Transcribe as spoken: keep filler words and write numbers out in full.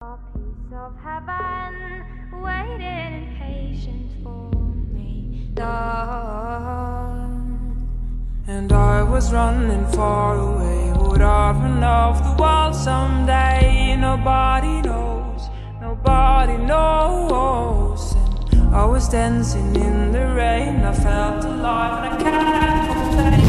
A piece of heaven waiting impatient for me, dawn. And I was running far away. Would I run off the wall someday? Nobody knows, nobody knows. And I was dancing in the rain. I felt alive and I can't complain.